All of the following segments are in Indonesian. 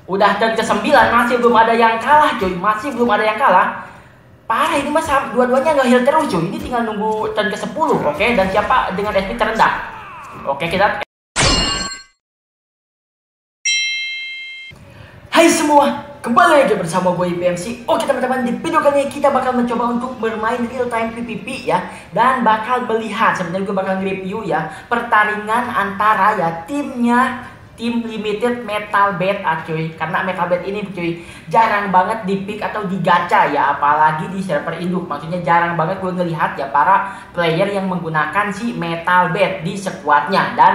Udah turn ke-9 masih belum ada yang kalah cuy. Masih belum ada yang kalah. Parah ini mas, dua-duanya nge-heal terus cuy. Ini tinggal nunggu turn ke-10. Oke, dan siapa dengan SP terendah. Oke, kita. Hai semua, kembali lagi bersama gue IPMC. Oke teman-teman, di video kali ini kita bakal mencoba untuk bermain real time PvP ya. Dan bakal melihat, sebenarnya gue bakal nge-review ya pertandingan antara ya tim limited metal bet cuy. Karena metal bet ini cuy jarang banget di pick atau digacha ya, apalagi di server induk. Maksudnya jarang banget gue ngelihat ya para player yang menggunakan si metal bet di squadnya. Dan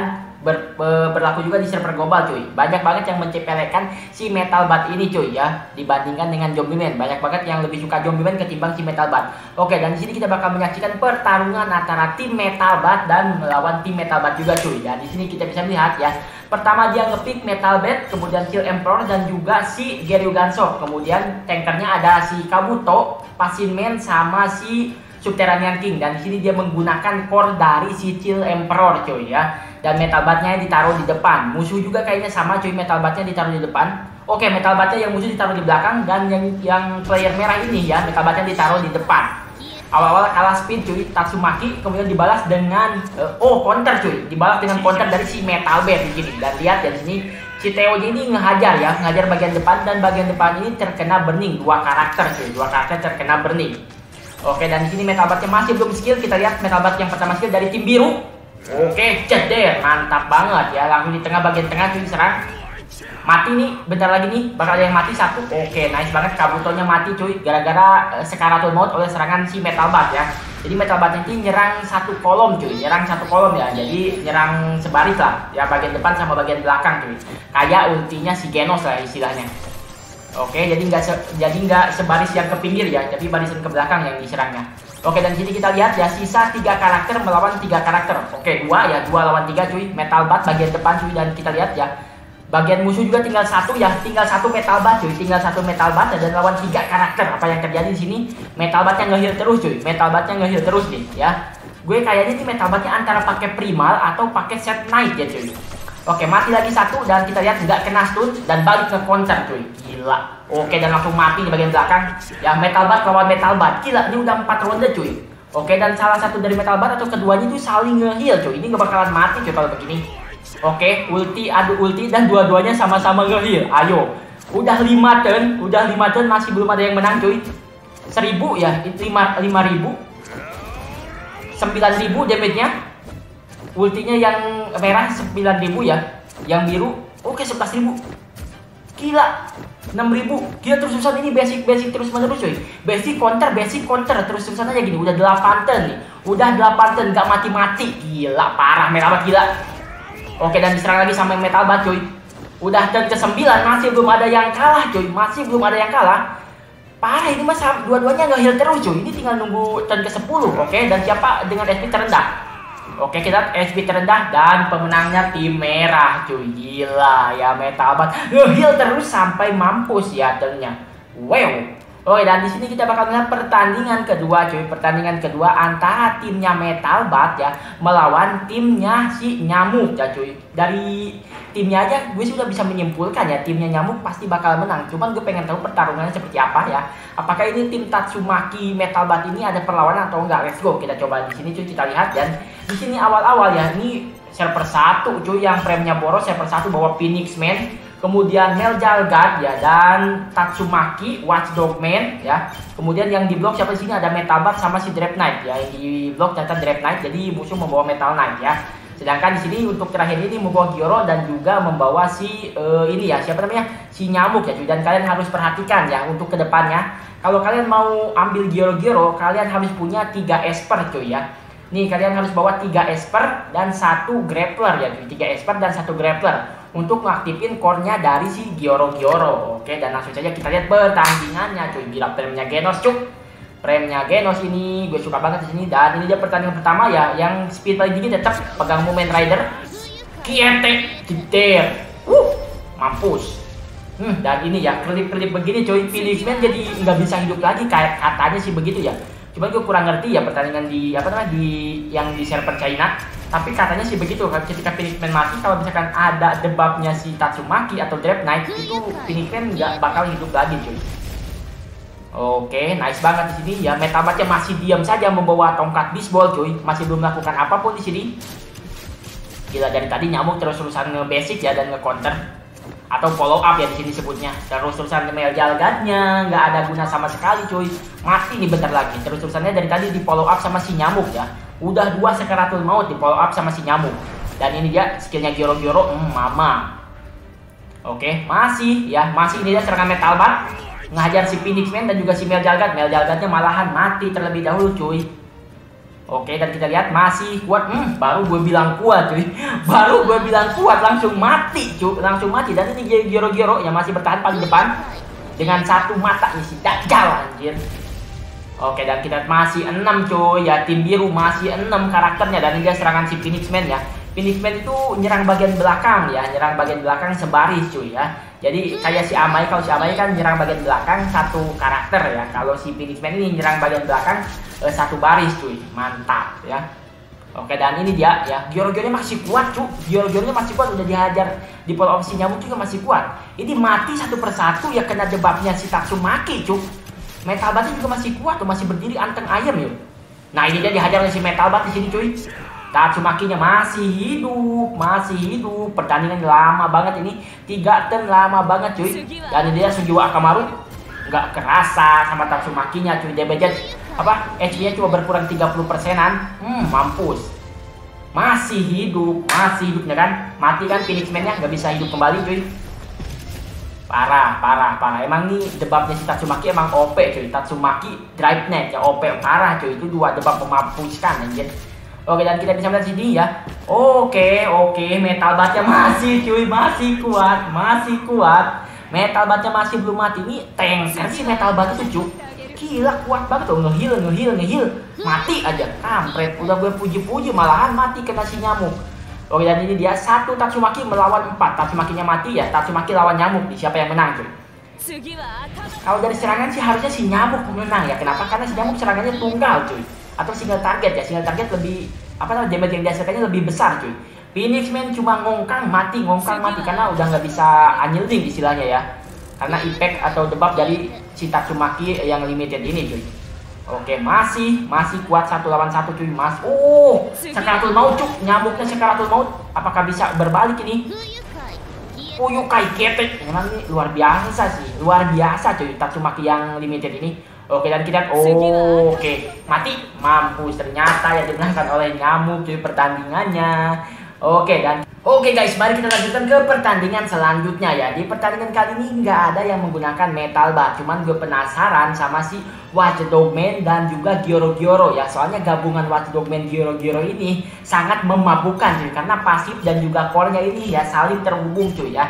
berlaku juga di server global cuy. Banyak banget yang mencepelekan si metal bat ini cuy ya, dibandingkan dengan zombie man. Banyak banget yang lebih suka zombie man ketimbang si metal bat. Oke, dan di sini kita bakal menyaksikan pertarungan antara tim metal bat dan melawan tim metal bat juga cuy. Dan di sini kita bisa melihat ya, pertama dia ngepick metal bat, kemudian kill Emperor dan juga si Geryugansov. Kemudian tankernya ada si Kabuto, Pasinman sama si Subterranean King. Dan di sini dia menggunakan core dari si Chill Emperor cuy ya. Dan metal batnya ditaruh di depan. Musuh juga kayaknya sama cuy, metal batnya ditaruh di depan. Oke, metal batnya yang musuh ditaruh di belakang, dan yang player merah ini ya, metal batnya ditaruh di depan. Awal-awal kalah speed cuy, Tatsumaki, kemudian dibalas dengan counter cuy, dibalas dengan counter dari si metal bat di sini. Dan lihat dari sini si Theo ini ngehajar ya, ngehajar bagian depan, dan bagian depan ini terkena burning. Dua karakter cuy, dua karakter terkena burning. Oke, dan di sini metal batnya masih belum skill. Kita lihat metal bat yang pertama skill dari tim biru. Oke, ceder, mantap banget ya, langsung di tengah bagian tengah cuy serang. Mati nih, bentar lagi nih bakal ada yang mati satu. Oke, nice banget, Kabutonya mati cuy gara-gara sekaratul maut oleh serangan si metal bat ya. Jadi metal bat ini nyerang satu kolom cuy, nyerang satu kolom ya. Jadi nyerang sebaris lah ya, bagian depan sama bagian belakang cuy. Kayak ultinya si Genos lah istilahnya. Oke, jadi nggak sebaris yang ke pinggir ya, tapi barisan ke belakang yang diserangnya. Oke, dan sini kita lihat ya, sisa 3 karakter melawan 3 karakter. Oke, 2 lawan 3 cuy, metal bat bagian depan cuy. Dan kita lihat ya, bagian musuh juga tinggal satu ya, tinggal satu metal bat cuy, tinggal satu metal bat dan lawan 3 karakter. Apa yang terjadi di sini? Metal batnya nge-heal terus cuy, metal batnya nge-heal terus nih ya. Gue kayaknya nih metal batnya antara pakai primal atau pakai set knight ya cuy. Oke, mati lagi satu, dan kita lihat nggak kena stun dan balik ke counter cuy. Gila. Oke, dan langsung mati di bagian belakang. Ya, metal bat lawan metal bat. Gila, ini udah 4 ronde cuy. Oke, dan salah satu dari metal bat atau keduanya itu saling nge-heal cuy. Ini nggak bakalan mati cuy kalau begini. Oke, ulti adu ulti dan dua-duanya sama-sama nge-heal. Ayo. Udah 5 turn masih belum ada yang menang cuy. 1000 ya, 5.000. 9.000 damage-nya. Ultinya yang merah 9.000 ya, yang biru oke 11.000. Gila, 6.000. Gila, terus-terusan ini basic terus menerus cuy. Basic counter terus-terusan aja gini. Udah 8 turn nih, udah 8 turn nggak mati-mati. Gila, parah metal bat gila. Oke, dan diserang lagi sama metal bat cuy. Udah turn ke-9 masih belum ada yang kalah cuy, masih belum ada yang kalah. Parah ini mas, dua-duanya nge-heal terus cuy. Ini tinggal nunggu turn ke-10. Oke, dan siapa dengan SP terendah. Oke, kita SP terendah dan pemenangnya tim merah cuy. Gila ya, metal bat nge-heal terus sampai mampus ya turnnya. Wow. Oke, dan di sini kita bakal melihat pertandingan kedua cuy. Pertandingan kedua antara timnya metal bat ya melawan timnya si nyamuk ya cuy. Dari timnya aja gue sudah bisa menyimpulkan ya, timnya nyamuk pasti bakal menang. Cuman gue pengen tahu pertarungannya seperti apa ya. Apakah ini tim Tatsumaki metal bat ini ada perlawanan atau enggak? Let's go, kita coba di sini cuy, kita lihat. Dan di sini awal-awal ya, ini server 1 cuy yang premnya boros. Server 1 bawa Phoenix Man, kemudian Meljalgard ya, dan Tatsumaki Watchdog Man ya. Kemudian yang di blok siapa di sini? Ada Metal Bat sama si Draft Knight ya. Yang di blok ternyata Draft Knight, jadi musuh membawa Metal Knight ya. Sedangkan di sini untuk terakhir ini membawa Gyoro dan juga membawa si ini ya, siapa namanya? Si nyamuk ya cuy. Dan kalian harus perhatikan ya untuk kedepannya. Kalau kalian mau ambil Gyoro, kalian harus punya 3 Esper cuy ya. Nih, kalian harus bawa 3 Esper dan 1 Grappler ya cuy. 3 Esper dan 1 Grappler untuk ngaktifin core-nya dari si Gyoro. Oke, dan langsung saja kita lihat pertandingannya cuy. Gila, premnya Genos cuy. Premnya Genos ini gue suka banget di sini. Dan ini dia pertandingan pertama ya, yang speed paling tinggi tetap pegang Moment Rider. Kiete, Kitter. Mampus. Dan ini ya, kelip-kelip begini cuy, Phoenix Man jadi nggak bisa hidup lagi, kayak katanya sih begitu ya. Cuman gue kurang ngerti ya pertandingan di apa namanya, di yang di server China. Tapi katanya sih begitu, ketika Phoenix Man mati, kalau misalkan ada debuffnya si Tatsumaki atau Draft Knight, itu Phoenix Man nggak bakal hidup lagi cuy. Oke, nice banget di sini ya. Metalbatnya masih diam saja membawa tongkat bisbol cuy, masih belum melakukan apapun di sini. Gila, dari tadi nyamuk terus-terusan nge-basic ya dan nge-counter atau follow up ya di sini sebutnya. Terus-terusan Mel Jalgadnya nggak ada guna sama sekali cuy. Mati nih bentar lagi. Terus-terusannya dari tadi di follow up sama si nyamuk ya. Udah 2 Sakaratul Maut di follow up sama si nyamuk. Dan ini dia skillnya Gyoro-Gyoro, mama. Oke, masih ini dia serangan Metalbat ngajar si Phoenix Man dan juga si Mel Jalgad. Mel Jalgadnya malahan mati terlebih dahulu cuy. Oke, dan kita lihat masih kuat. Baru gue bilang kuat cuy. Baru gue bilang kuat langsung mati cuy. Langsung mati. Dan ini Gyoro-Gyoro yang masih bertahan paling depan dengan satu mata nih si Dajjal anjir. Oke, dan kita masih 6 cuy ya. Tim biru masih 6 karakternya. Dan ini dia serangan si Phoenix Man ya. Phoenix Man itu nyerang bagian belakang ya. Nyerang bagian belakang sebaris cuy ya. Jadi kayak si Amai, kalau si Amai kan nyerang bagian belakang satu karakter ya. Kalau si Phoenix Man ini nyerang bagian belakang satu baris cuy. Mantap ya. Oke, dan ini dia ya. Gyoro-Gyoronya masih kuat cuy. Gyoro-Gyoronya masih kuat, udah dihajar di follow up si nyamuk juga masih kuat. Ini mati satu persatu ya, kena debuffnya si Tatsumaki cuy. Metalbat juga masih kuat tuh, masih berdiri anteng ayam yuk. Nah, ini dia dihajar oleh si Metalbat di sini cuy. Tatsumakinya masih hidup. Pertandingan lama banget ini, 3 turn lama banget cuy. Dan dia Sugiwa Akamaru nggak kerasa sama Tatsumakinya cuy. Dia budget apa? HP-nya cuma berkurang 30%-an. Mampus. Masih hidupnya kan? Mati kan Phoenix Man-nya, nggak bisa hidup kembali cuy. Parah. Emang nih debuffnya si Tatsumaki emang OP cuy. Tatsumaki Drive Net ya OP parah cuy. Itu 2 debuff memampuskan anjir. Oke, dan kita bisa melihat sini ya. Oke, Metalbatnya masih cuy, masih kuat. Metalbatnya masih belum mati. Ini tanker si Metalbat itu cuy. Gila, kuat banget tuh, ngeheal. Mati aja, kampret. Udah gue puji-puji malahan mati kena si nyamuk. Oke, dan ini dia 1 Tatsumaki melawan 4. Tatsumakinya mati ya, Tatsumaki lawan nyamuk. Siapa yang menang cuy? Kalau dari serangan sih harusnya si nyamuk menang ya. Kenapa? Karena si nyamuk serangannya tunggal cuy. Atau single target ya, single target lebih damage yang dihasilkannya lebih besar cuy. Phoenix Man cuma ngongkang mati karena udah nggak bisa unyielding istilahnya ya, karena impact atau debuff dari si Tatsumaki yang limited ini cuy. Oke, masih kuat 1 lawan 1 cuy. Sakaratul Maut cuy, nyamuknya Sakaratul Maut apakah bisa berbalik ini? Yukai Ketek memang ini luar biasa cuy Tatsumaki yang limited ini. Oke, dan kita mati, mampus ternyata ya dimenangkan oleh nyamuk cuy pertandingannya. Oke guys, mari kita lanjutkan ke pertandingan selanjutnya ya. Di pertandingan kali ini nggak ada yang menggunakan Metalbat, cuman gue penasaran sama si Watchdogman dan juga Gyoro-Gyoro ya. Soalnya gabungan Watchdogman Gyoro-Gyoro ini sangat memabukkan cuy, karena pasif dan juga core-nya ini ya saling terhubung cuy ya.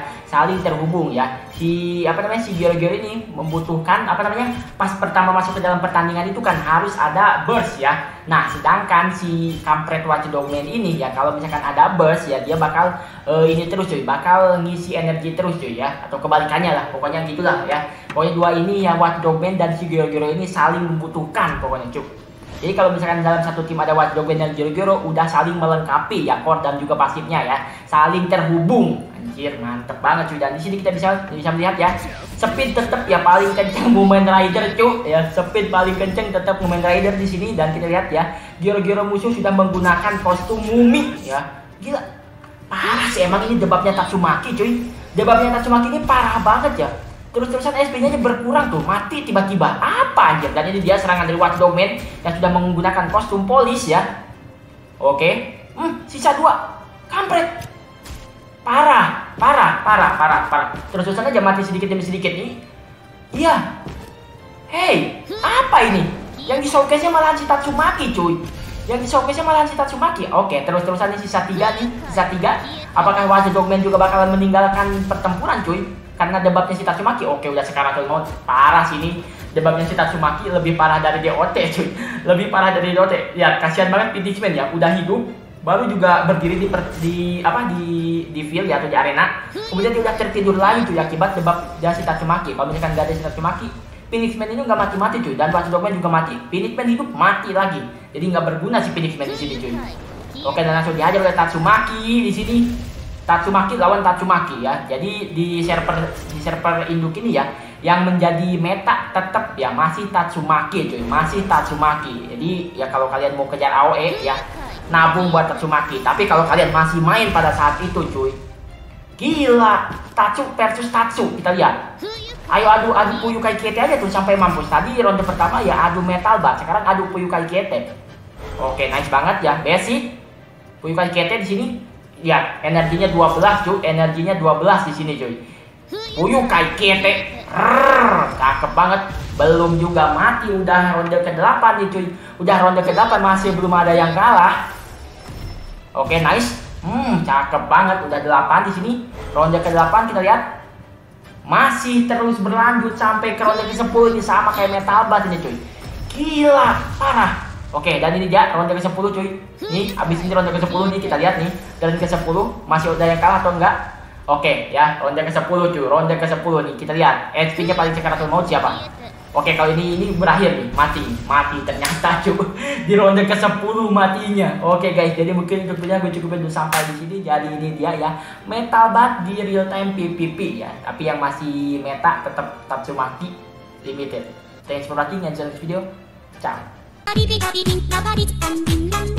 Si Gyoro-Gyoro ini membutuhkan pas pertama masuk ke dalam pertandingan itu kan harus ada burst ya. Nah, sedangkan si kampret Watchdogman ini ya kalau misalkan ada burst ya dia bakal ini terus cuy, bakal ngisi energi terus cuy ya, atau kebalikannya lah, pokoknya gitulah ya. Pokoknya 2 ini ya, Watchdogman dan si Gyoro-Gyoro ini saling membutuhkan pokoknya cuy. Jadi kalau misalkan dalam satu tim ada Watchdogman dan Gyoro-Gyoro udah saling melengkapi ya, core dan juga pasifnya ya, saling terhubung. Anjir, mantep banget cuy. Dan di sini kita bisa melihat ya, speed tetap ya paling kenceng Mumen Rider cuy ya, speed paling kenceng tetap Mumen Rider di sini. Dan kita lihat ya, Gyoro-Gyoro musuh sudah menggunakan kostum mumi ya. Gila, parah sih emang ini debuffnya Tatsumaki cuy. Debuffnya Tatsumaki ini parah banget ya. Terus-terusan SP-nya berkurang tuh, mati tiba-tiba. Apa anjir? Dan ini dia serangan dari Watchdogman yang sudah menggunakan kostum polis ya. Oke, sisa 2. Kampret. Parah. Terus-terusan aja mati sedikit demi sedikit nih. Iya. Hey, apa ini? Yang di showcase-nya malahan si Tatsumaki cuy. Oke, terus-terusan ini sisa 3 nih. Apakah Watchdogman juga bakalan meninggalkan pertempuran cuy? Karena debuffnya si Tatsumaki. Oke, udah Sakaratul Maut. Parah sini. Debuffnya si Tatsumaki lebih parah dari DOT cuy. Ya, kasihan banget Phoenix Man ya, udah hidup baru juga berdiri di field ya, atau di arena. Kemudian dia udah tertidur lagi cuy akibat debuff dari si Tatsumaki. Kalau misalkan nggak ada si Tatsumaki, Phoenix Man ini nggak mati cuy, dan Watchdogman juga mati. Phoenix Man hidup mati lagi. Jadi nggak berguna si Phoenix Man di sini cuy. Oke, dan langsung dihajar oleh Tatsumaki di sini. Tatsumaki lawan Tatsumaki ya. Jadi di server induk ini ya, yang menjadi meta tetap ya masih Tatsumaki cuy, masih Tatsumaki. Jadi ya kalau kalian mau kejar AOE ya, nabung buat Tatsumaki. Tapi kalau kalian masih main pada saat itu cuy, gila, Tatsu versus Tatsu, kita lihat. Ayo adu Fuyukai Kete aja tuh sampai mampus. Tadi ronde pertama ya adu Metal Bat, sekarang adu Fuyukai Kete. Oke, nice banget ya, basic. Fuyukai Kete di sini. Lihat, energinya 12 cuy, energinya 12 di sini cuy. Fuyukai Kete. Cakep banget. Belum juga mati, udah ronde ke-8 nih cuy. Udah ronde ke-8 masih belum ada yang kalah. Oke, nice. Cakep banget, udah 8 di sini. Ronde ke-8 kita lihat. Masih terus berlanjut sampai ke ronde ke-10 ini sama kayak Metal Bat ini cuy. Gila, parah. Oke, dan ini dia ronde ke-10 cuy. Nih, abis ini ronde ke-10 nih kita lihat nih. Ronde ke-10 masih ada yang kalah atau enggak? Oke, ya, ronde ke-10 cuy. Ronde ke-10 nih kita lihat. HP-nya paling sekaratul maut siapa? Oke, kalau ini berakhir nih, mati ternyata cuy. Di ronde ke-10 matinya. Oke guys, jadi mungkin untuk video gue cukupin dulu sampai di sini. Jadi ini dia ya, Metal Bat di real time PvP ya. Tapi yang masih meta tetap Tatsumaki limited. Thanks for watching and see you next video. Ciao.